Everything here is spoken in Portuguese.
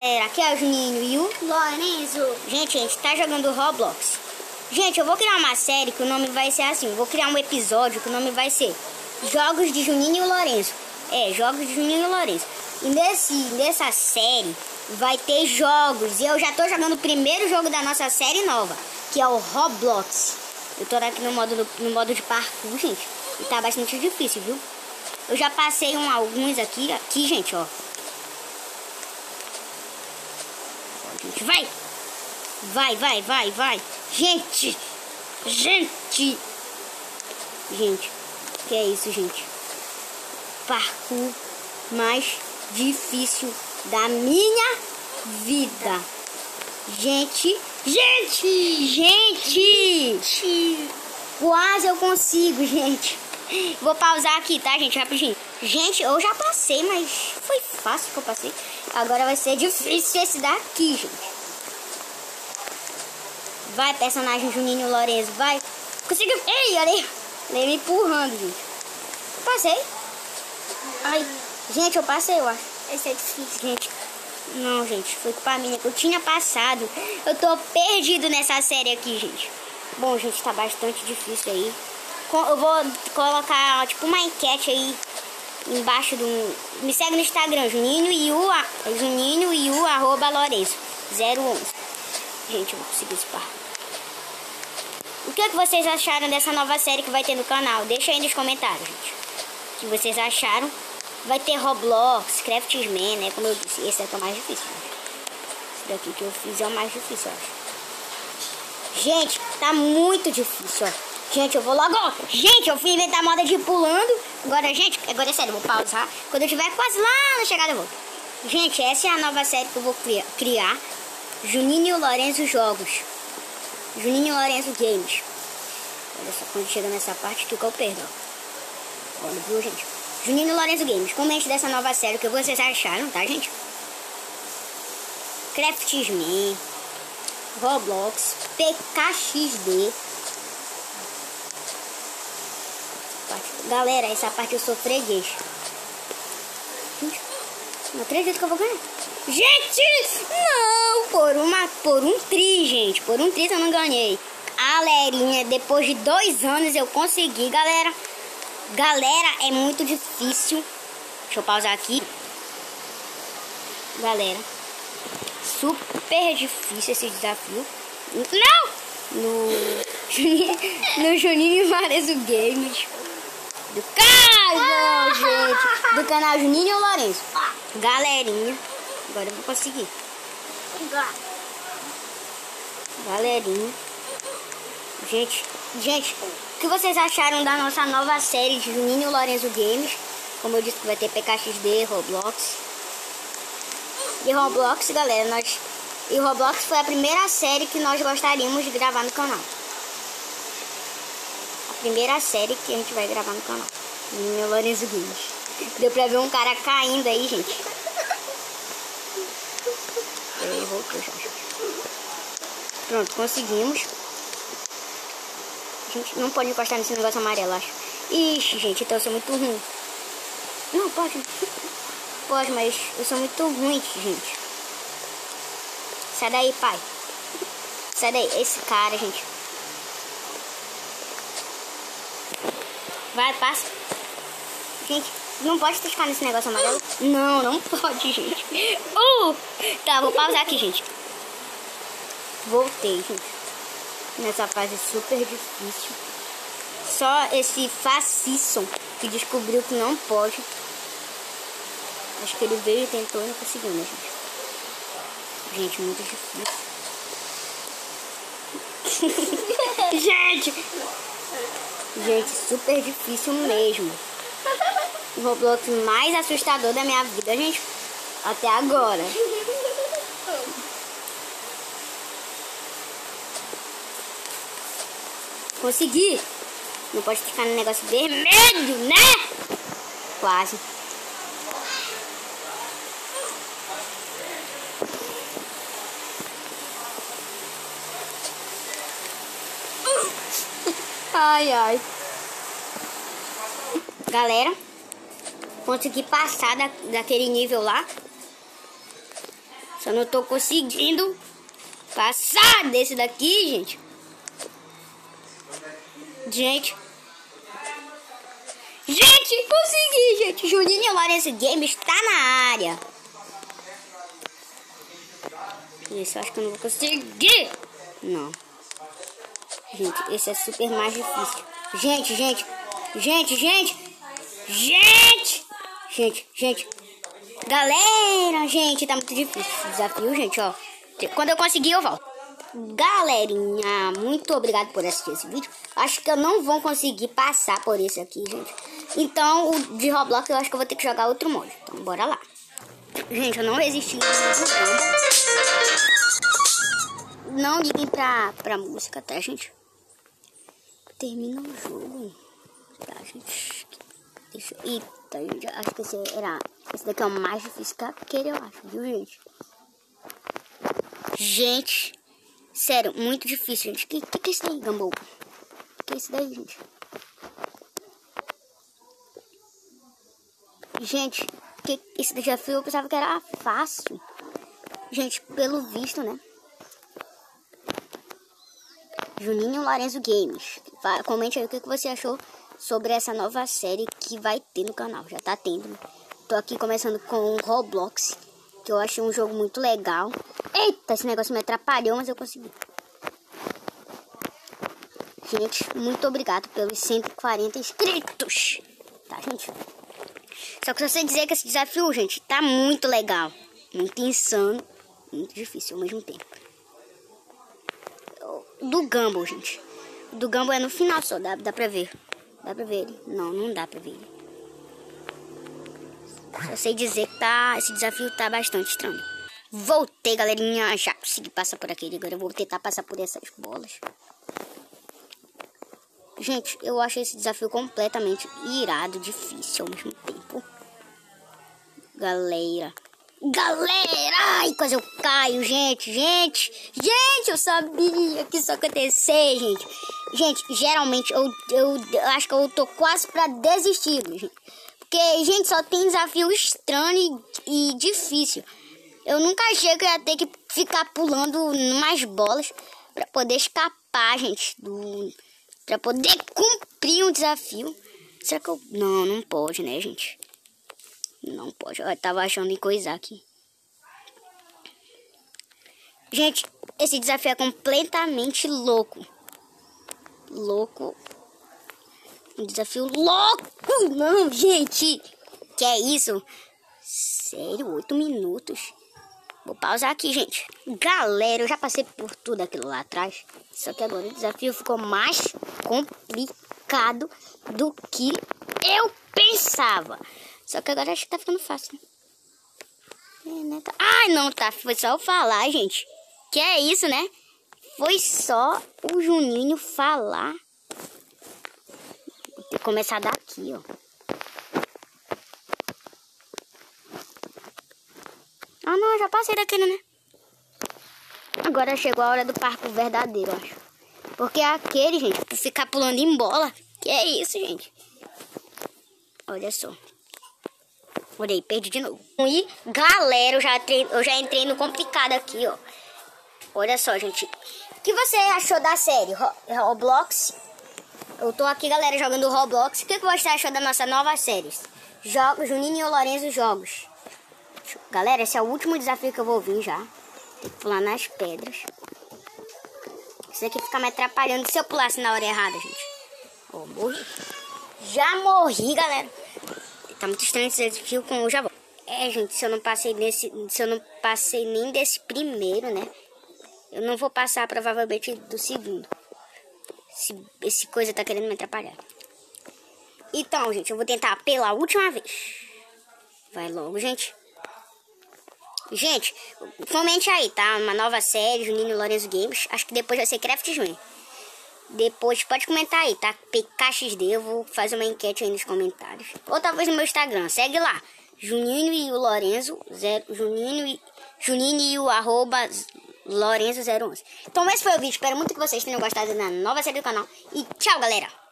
Aqui é o Juninho e o Lorenzo. Gente, a gente tá jogando Roblox. Gente, eu vou criar uma série que o nome vai ser assim. Eu vou criar um episódio que o nome vai ser Jogos de Juninho e Lorenzo. Jogos de Juninho e Lorenzo. E nessa série vai ter jogos. E eu já tô jogando o primeiro jogo da nossa série nova, que é o Roblox. Eu tô aqui no modo de parkour, gente. E tá bastante difícil, viu? Eu já passei alguns aqui, gente, ó. Gente, vai! Vai! Gente! Que é isso, gente? Parkour mais difícil da minha vida. Gente! Quase eu consigo, gente. Vou pausar aqui, tá, gente? Rapidinho. Gente, eu já passei, mas foi fácil que eu passei. Agora vai ser difícil esse daqui, gente. Vai, personagem Juninho Lorenzo, vai. Conseguiu. Ei, olha aí. Ele me empurrando, gente. Passei. Ai, gente, eu passei, eu acho. Esse é difícil. Gente, não, gente, foi culpa minha que eu tinha passado. Eu tô perdido nessa série aqui, gente. Bom, gente, tá bastante difícil aí. Eu vou colocar, tipo, uma enquete aí embaixo do... Me segue no Instagram, Juninho e o @Lorenzo 011. Gente, eu vou conseguir esse par. O que vocês acharam dessa nova série que vai ter no canal? Deixa aí nos comentários, gente. O que vocês acharam? Vai ter Roblox, Craftsman, né? Como eu disse, esse daqui é o mais difícil, gente. Esse daqui que eu fiz é o mais difícil, eu acho. Gente, tá muito difícil, ó. Gente, eu vou logo. Gente, eu fui inventar a moda de ir pulando. Agora é sério, eu vou pausar. Quando eu estiver quase lá na chegada, eu vou. Gente, essa é a nova série que eu vou criar. Juninho e Lorenzo Jogos. Juninho e Lorenzo Games. Olha só, quando chega nessa parte que eu perdo, ó. Olha, viu, gente? Juninho e Lorenzo Games. Comente dessa nova série o que vocês acharam, tá, gente? Craftsman, Roblox, PKXD. Galera, essa parte eu sou freguês. Gente, não acredito que eu vou ganhar. Gente, não! Por um tri, gente. Por um tri eu não ganhei. Galerinha, depois de 2 anos eu consegui, galera. Galera, é muito difícil. Deixa eu pausar aqui. Galera, super difícil esse desafio. Não! No Juninho e Lorenzo Games. Do canal Juninho e Lorenzo. Galerinha, agora eu vou conseguir. Galerinha. Gente, o que vocês acharam da nossa nova série de Juninho e Lorenzo Games? Como eu disse, vai ter PKXD, Roblox. E Roblox, galera, E Roblox foi a primeira série que nós gostaríamos de gravar no canal. A primeira série que a gente vai gravar no canal. Juninho e Lorenzo Games. Deu pra ver um cara caindo aí, gente. Ele voltou já. Pronto, conseguimos. Gente, não pode encostar nesse negócio amarelo, acho. Ixi, gente, então eu sou muito ruim. Não, pode. Pode, mas eu sou muito ruim, gente. Sai daí, pai. Sai daí, esse cara, gente. Vai, passa. Gente, não pode ficar nesse negócio amarelo? Não pode, gente. Tá, vou pausar aqui, gente. Voltei, gente. Nessa fase super difícil. Só esse Facison que descobriu que não pode. Acho que ele veio e tentou e não conseguiu, né, gente? Gente, muito difícil. Gente, super difícil mesmo. O Roblox mais assustador da minha vida, gente. Até agora. Consegui. Não pode ficar no negócio vermelho, né? Quase. Ai. Galera, consegui passar daquele nível lá. Só não tô conseguindo passar desse daqui, gente. Gente, consegui, gente. Juninho Lourenço Games tá na área. Esse eu acho que eu não vou conseguir. Não. Gente, esse é super mais difícil. Gente. Galera, gente, tá muito difícil esse desafio, gente, ó. Quando eu conseguir, eu volto. Galerinha, muito obrigado por assistir esse vídeo. Acho que eu não vou conseguir passar por esse aqui, gente. Então, o de Roblox, eu acho que eu vou ter que jogar outro modo. Então, bora lá. Gente, eu não resisti. Não liguem pra música, tá, gente? Termina o jogo. Tá, gente? Eita, gente, acho que esse daqui é o mais difícil que aquele, eu acho, viu, gente? Gente, sério, muito difícil, gente. Que é isso daí, Gumball? Que é isso daí, gente? Gente, esse desafio eu pensava que era fácil. Gente, pelo visto, né? Juninho Lourenço Games. Comente aí o que você achou sobre essa nova série que vai ter no canal. Já tá tendo, né? Tô aqui começando com o Roblox, que eu achei um jogo muito legal. Eita, esse negócio me atrapalhou, mas eu consegui. Gente, muito obrigado pelos 140 inscritos. Tá, gente? Só que se você dizer que esse desafio, gente, tá muito legal. Muito insano. Muito difícil ao mesmo tempo. Do Gumball, gente. O do Gumball é no final só, dá pra ver. Dá pra ver ele? Não dá pra ver ele. Só sei dizer que esse desafio tá bastante estranho. Voltei, galerinha. Já consegui passar por aquele. Agora eu vou tentar passar por essas bolas. Gente, eu achei esse desafio completamente irado, difícil ao mesmo tempo. Galera, ai, quase eu caio, gente, eu sabia que isso ia acontecer, gente. Gente, geralmente eu acho que eu tô quase pra desistir, gente. Porque, gente, só tem desafio estranho e difícil. Eu nunca achei que eu ia ter que ficar pulando umas bolas pra poder escapar, gente, pra poder cumprir um desafio. Será que eu... Não pode, né, gente? Não pode. Eu tava achando em coisar aqui. Gente, esse desafio é completamente louco. Um desafio louco! Não, gente! Que é isso? Sério, 8 minutos. Vou pausar aqui, gente. Galera, eu já passei por tudo aquilo lá atrás. Só que agora o desafio ficou mais complicado do que eu pensava. Só que agora acho que tá ficando fácil, né? Ai, não, tá. Foi só eu falar, gente. Que é isso, né? Foi só o Juninho falar. Vou ter que começar daqui, ó. Ah, não, eu já passei daquele, né? Agora chegou a hora do parkour verdadeiro, eu acho. Porque aquele, gente, pra ficar pulando em bola. Que é isso, gente? Olha só. Olha aí, perdi de novo. E, galera, eu já entrei no complicado aqui, ó. Olha só, gente. O que você achou da série Roblox? Eu tô aqui, galera, jogando Roblox. O que você achou da nossa nova série? Juninho Lourenço Jogos. Galera, esse é o último desafio que eu vou vir já. Tem que pular nas pedras. Isso aqui fica me atrapalhando se eu pulasse na hora errada, gente. Ó, morri. Já morri, galera. Tá muito estranho esse desafio com o Jabó. É, gente, se eu não passei nem desse primeiro, né? Eu não vou passar provavelmente do segundo. Esse coisa tá querendo me atrapalhar. Então, gente, eu vou tentar pela última vez. Vai logo, gente. Gente, comente aí, tá? Uma nova série, Juninho Lourenço Games. Acho que depois vai ser Craft Junior. Depois pode comentar aí, tá? PKXD, eu vou fazer uma enquete aí nos comentários. Ou talvez no meu Instagram, segue lá. Juninho e o Lourenço, Juninho e o @Lourenço011. Então esse foi o vídeo, espero muito que vocês tenham gostado da nova série do canal. E tchau, galera!